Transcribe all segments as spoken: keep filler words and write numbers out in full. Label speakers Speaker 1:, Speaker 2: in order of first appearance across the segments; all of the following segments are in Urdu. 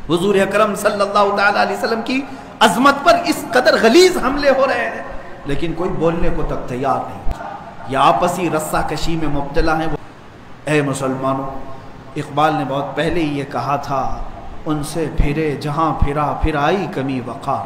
Speaker 1: حضور اکرم صلی اللہ تعالی علیہ وسلم کی عظمت پر اس قدر غلیظ حملے ہو رہے ہیں، لیکن کوئی بولنے کو تک تیار نہیں، یہ آپسی رسہ کشی میں مبتلا ہیں۔ اے مسلمانوں، اقبال نے بہت پہلے یہ کہا تھا، ان سے پھرے جہاں پھرا پھر آئی کمی وقار،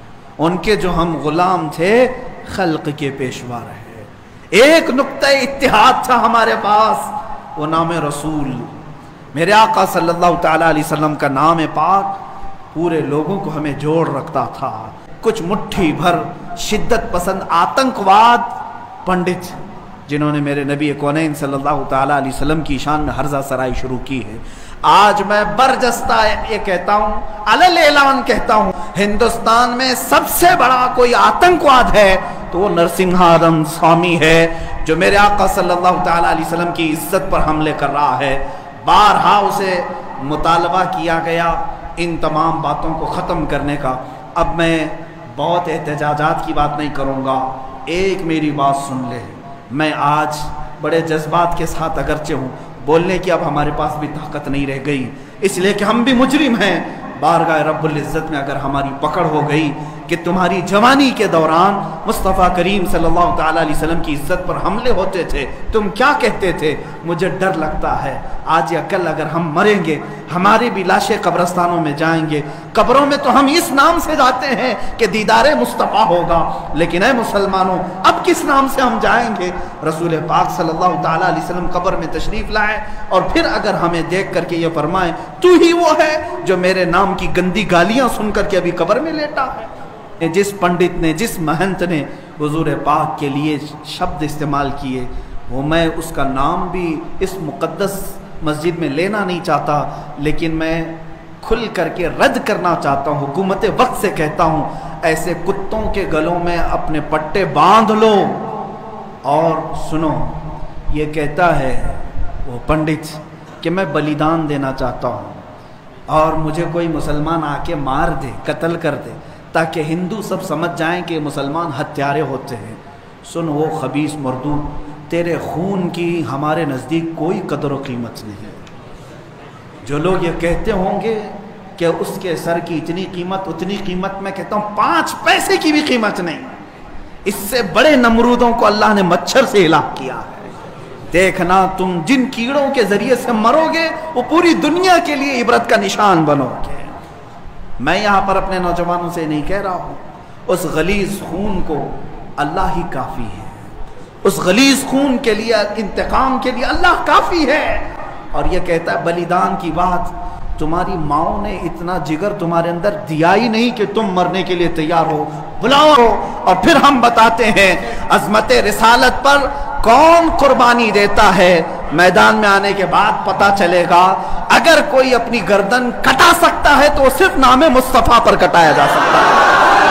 Speaker 1: ان کے جو ہم غلام تھے خلق کے پیشوا رہے۔ ایک نقطہ اتحاد تھا ہمارے پاس، وہ نام رسول، میرے آقا صلی اللہ تعالیٰ علیہ وسلم کا نام پاک پورے لوگوں کو ہمیں جوڑ رکھتا تھا۔ کچھ مٹھی بھر شدت پسند آتنکواد پنڈت جنہوں نے میرے نبی کونین صلی اللہ تعالیٰ علیہ وسلم کی شان میں ہرزہ سرائی شروع کی ہے، آج میں برجستہ یہ کہتا ہوں، علل اعلان کہتا ہوں، ہندوستان میں سب سے بڑا کوئی آتنکواد ہے تو وہ نرسنگھارم سوامی ہے، جو میرے آقا صلی اللہ تعالیٰ علیہ وسلم کی عزت پر حملے کر رہا ہے۔ بارہا اسے مطالبہ کیا گیا ان تمام باتوں کو ختم کرنے کا۔ اب میں بہت احتجاجات کی بات نہیں کروں گا، ایک میری بات سن لے، میں آج بڑے جذبات کے ساتھ اگرچہ ہوں، بولنے کی اب ہمارے پاس بھی طاقت نہیں رہ گئی، اس لیے کہ ہم بھی مجرم ہیں۔ بارگاہ رب العزت میں اگر ہماری پکڑ ہو گئی کہ تمہاری جوانی کے دوران مصطفیٰ کریم صلی اللہ تعالیٰ علیہ وسلم کی عزت پر حملے ہوتے تھے، تم کیا کہتے تھے، مجھے ڈر لگتا ہے آج یا کل اگر ہم مریں گے، ہماری بھی لاشیں قبرستانوں میں جائیں گے، قبروں میں تو ہم اس نام سے جاتے ہیں کہ دیدار مصطفیٰ ہوگا، لیکن اے مسلمانوں اب کس نام سے ہم جائیں گے؟ رسول پاک صلی اللہ تعالیٰ علیہ وسلم قبر میں تشریف لائے اور پھر اگر ہمیں دیکھ کر کے یہ فرمائیں تو ہی وہ ہے جو میرے نام کی گندی گالیاں سن کر کے ابھی قبر میں لیٹا ہے۔ جس پنڈت نے، جس مہنت نے حضور پاک کے لیے شبد استعمال کیے، وہ میں اس کا نام بھی اس مقدس مسجد میں لینا نہیں چاہتا، لیکن میں کھل کر کے رد کرنا چاہتا ہوں، حکومت وقت سے کہتا ہوں، ایسے کتوں کے گلوں میں اپنے پٹے باندھ لو۔ اور سنو، یہ کہتا ہے وہ پنڈت کہ میں بلیدان دینا چاہتا ہوں اور مجھے کوئی مسلمان آ کے مار دے، قتل کر دے، تاکہ ہندو سب سمجھ جائیں کہ مسلمان ہتھیارے ہوتے ہیں۔ سن وہ خبیث مردود، تیرے خون کی ہمارے نزدیک کوئی قدر و قیمت نہیں۔ جو لوگ یہ کہتے ہوں گے کہ اس کے سر کی اتنی قیمت، اتنی قیمت، میں کہتا ہوں پانچ پیسے کی بھی قیمت نہیں۔ اس سے بڑے نمرودوں کو اللہ نے مچھر سے ہلاک کیا ہے۔ دیکھنا تم جن کیڑوں کے ذریعے سے مرو گے وہ پوری دنیا کے لیے عبرت کا نشان بنو گے۔ میں یہاں پر اپنے نوجوانوں سے نہیں کہہ رہا ہوں، اس غلیظ خون کو اللہ ہی کافی ہے، اس غلیظ خون کے لیے، انتقام کے لیے اللہ کافی ہے۔ اور یہ کہتا ہے بلیدان کی بات، تمہاری ماؤں نے اتنا جگر تمہارے اندر دیا ہی نہیں کہ تم مرنے کے لیے تیار ہو، بلاؤ۔ اور پھر ہم بتاتے ہیں عظمت رسالت پر کون قربانی دیتا ہے، میدان میں آنے کے بعد پتہ چلے گا۔ اگر کوئی اپنی گردن کٹا سکتا ہے تو صرف نام مصطفیٰ پر کٹایا جا سکتا ہے۔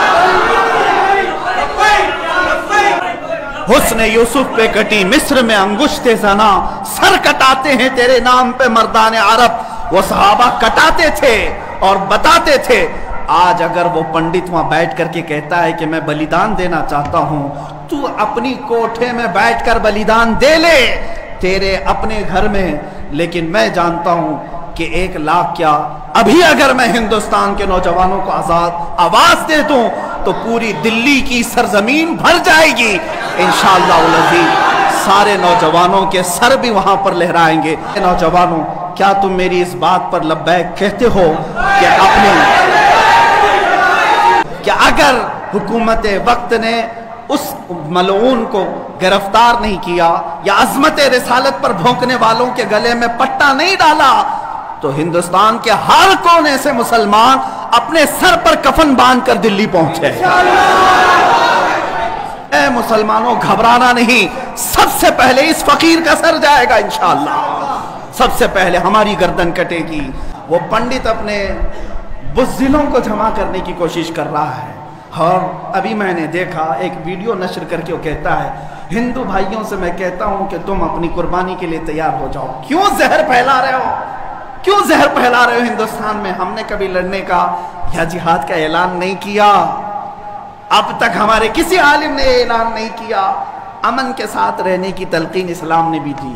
Speaker 1: حسن یوسف پہ کٹی مصر میں انگشت زنا، سر کٹاتے ہیں تیرے نام پہ مردان عرب۔ وہ صحابہ کٹاتے تھے اور بتاتے تھے۔ آج اگر وہ پنڈت وہاں بیٹھ کر کے کہتا ہے کہ میں بلیدان دینا چاہتا ہوں، تو اپنی کوٹھے میں بیٹھ کر بلیدان دے لے، تیرے اپنے گھر میں، لیکن میں جانتا ہوں کہ ایک لاکھ کیا، ابھی اگر میں ہندوستان کے نوجوانوں کو آزاد آواز دے دوں تو پوری دلی کی سرزمین بھر جائے گی انشاءاللہ العزیز۔ سارے نوجوانوں کے سر بھی وہاں پر لہرائیں گے۔ نوجوانوں، کیا تم میری اس بات پر لبیک کہتے ہو کہ اپنے کہ اگر حکومت وقت نے اس ملعون کو گرفتار نہیں کیا یا عظمت رسالت پر بھونکنے والوں کے گلے میں پٹا نہیں ڈالا تو ہندوستان کے ہر کونے سے مسلمان اپنے سر پر کفن باندھ کر دلی پہنچے۔ اے مسلمانوں، گھبرانا نہیں، سب سے پہلے اس فقیر کا سر جائے گا انشاءاللہ، سب سے پہلے ہماری گردن کٹے گی۔ وہ پنڈت اپنے بزدلوں کو جمع کرنے کی کوشش کر رہا ہے، اور ابھی میں نے دیکھا ایک ویڈیو نشر کر کے وہ کہتا ہے ہندو بھائیوں سے میں کہتا ہوں کہ تم اپنی قربانی کے لیے تیار ہو جاؤ۔ کیوں زہر پھیلا رہے ہو، کیوں زہر پھیلا رہے ہو ہندوستان میں؟ ہم نے کبھی لڑنے کا یا جہاد کا اعلان نہیں کیا، اب تک ہمارے کسی عالم نے اعلان نہیں کیا۔ امن کے ساتھ رہنے کی تلقین اسلام نے بھی دی ہے،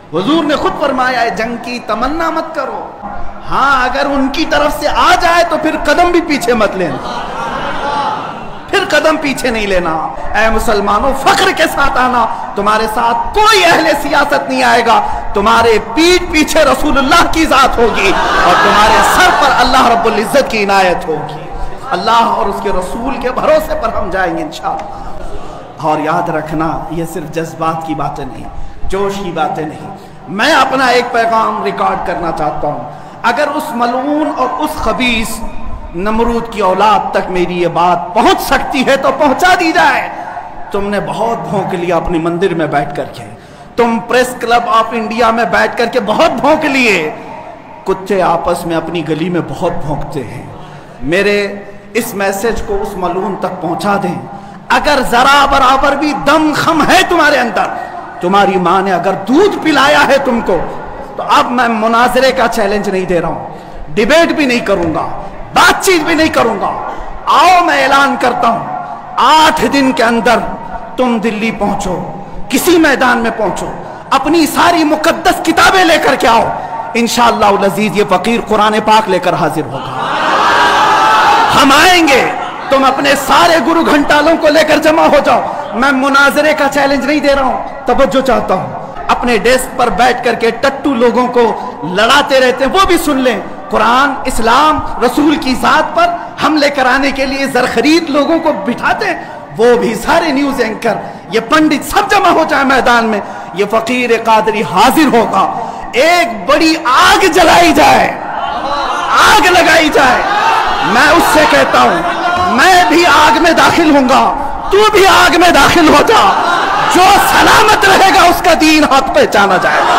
Speaker 1: हुजूर ने खुद फरमाया है जंग की तमन्ना मत करो, हाँ अगर उनकी तरफ से आ जाए तो फिर कदम भी पीछे मत लेना, फिर कदम पीछे नहीं लेना। ऐ मुसलमानों, फख्र के साथ आना, तुम्हारे साथ कोई अहले सियासत नहीं आएगा, तुम्हारे पीठ पीछे रसूलुल्लाह की जात होगी और तुम्हारे सर पर अल्लाह रब्बुल इज्जत की इनायत होगी। अल्लाह और उसके रसूल के भरोसे पर हम जाएंगे इंशाअल्लाह। और याद रखना, ये सिर्फ जज्बात की बातें नहीं, जोश की बातें नहीं। मैं अपना एक पैगाम रिकॉर्ड करना चाहता हूँ। अगर उस मलऊन और उस खबीस नमरूद की औलाद तक मेरी ये बात पहुंच सकती है तो पहुंचा दी जाए। तुमने बहुत भौंक लिया अपनी मंदिर में बैठ करके, तुम प्रेस क्लब ऑफ इंडिया में बैठ करके बहुत भौंक लिए, कुत्ते आपस में अपनी गली में बहुत भौंकते हैं। मेरे इस मैसेज को उस मलून तक पहुंचा दें। अगर जरा बराबर भी दम खम है तुम्हारे अंदर, तुम्हारी माँ ने अगर दूध पिलाया है तुमको, तो अब मैं मुनाजरे का चैलेंज नहीं दे रहा हूं, डिबेट भी नहीं करूंगा, बातचीत भी नहीं करूंगा। आओ मैं ऐलान करता हूं, आठ दिन के अंदर तुम दिल्ली पहुंचो, किसी मैदान में पहुंचो, अपनी सारी मुकद्दस किताबें लेकर के आओ। इंशाअल्लाह अज़ीज ये फकीर कुरान पाक लेकर हाजिर होगा। हम आएंगे, तुम अपने सारे गुरु घंटालों को लेकर जमा हो जाओ। मैं मुनाजरे का चैलेंज नहीं दे रहा हूं, तवज्जो चाहता हूं। अपने डेस्क पर बैठ करके टट्टू लोगों को लड़ाते रहते हैं, वो भी सुन लें। कुरान, इस्लाम, रसूल की जात पर हमले कराने के लिए जरखरीद लोगों को बिठाते हैं, वो भी सारे न्यूज एंकर, ये पंडित सब जमा हो जाए मैदान में। ये फकीर कादरी हाजिर होगा, एक बड़ी आग जलाई जाए, आग लगाई जाए। मैं उससे कहता हूं, मैं भी आग में दाखिल होऊंगा, तू भी आग में दाखिल हो जा। जो सलामत रहेगा उसका दीन हाथ पहचाना जाएगा।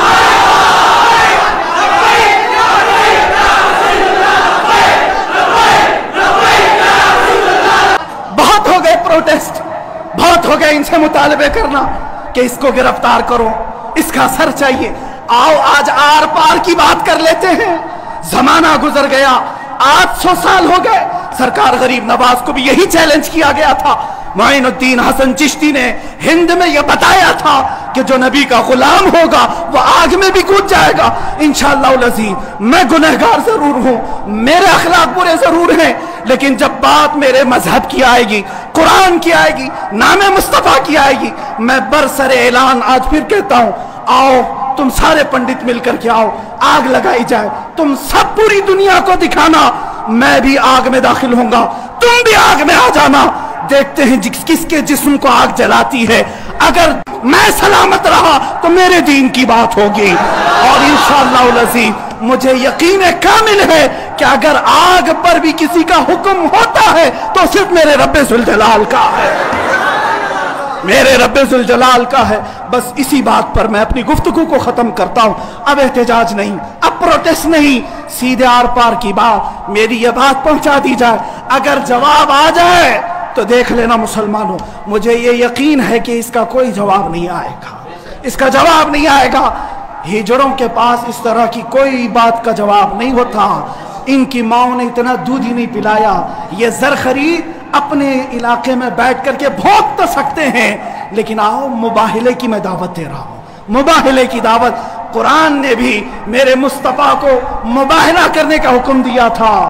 Speaker 1: बहुत हो गए प्रोटेस्ट, बहुत हो गए इनसे मुतालबे करना कि इसको गिरफ्तार करो, इसका सर चाहिए। आओ आज आर पार की बात कर लेते हैं। जमाना गुजर गया, आठ सौ साल हो गए। सरकार गरीब नवाज को भी यही चैलेंज किया गया था। मोइनुद्दीन हसन चिश्ती ने हिंद में यह बताया था कि जो नबी का गुलाम होगा वो आग में भी कूद जाएगा। इंशाअल्लाह अज़ीज़, मैं गुनहगार जरूर हूं, मेरे अखलाक बुरे जरूर हैं, लेकिन जब बात मेरे मजहब की आएगी, कुरान की आएगी, नामे मुस्तफा की आएगी, मैं बरसरे ऐलान आज फिर कहता हूं, आओ तुम सारे पंडित मिलकर के आओ, आग लगाई जाए। तुम सब पूरी दुनिया को दिखाना, मैं भी आग में दाखिल होऊंगा, तुम भी आग में आ जाना। देखते हैं जिस किसके जिस्म को आग जलाती है। अगर मैं सलामत रहा तो मेरे दीन की बात होगी। और इंशाअल्लाह अज़ीज़, मुझे यकीन कामिल है कि अगर आग पर भी किसी का हुक्म होता है तो सिर्फ मेरे रब्बे ज़ुल जलाल का है, मेरे रब्बे ज़ुल जलाल का है। बस इसी बात पर मैं अपनी गुफ्तगू को खत्म करता हूं। अब एहतजाज नहीं, अब प्रोटेस्ट नहीं, सीधे आर पार की बात, मेरी ये बात पहुंचा दी जाए। अगर जवाब आ जाए तो देख लेना मुसलमानों, मुझे ये यकीन है कि इसका कोई जवाब नहीं आएगा, इसका जवाब नहीं आएगा। हिजड़ों के पास इस तरह की कोई बात का जवाब नहीं होता। इनकी माओ ने इतना दूध ही नहीं पिलाया। ये ज़रख़री अपने इलाके में बैठ करके भोंक तो सकते हैं, लेकिन आओ मुबाहिले की मैं दावत दे रहा हूँ, मुबाहिले की दावत। कुरान ने भी मेरे मुस्तफ़ा को मुबाहिला करने का हुक्म दिया था।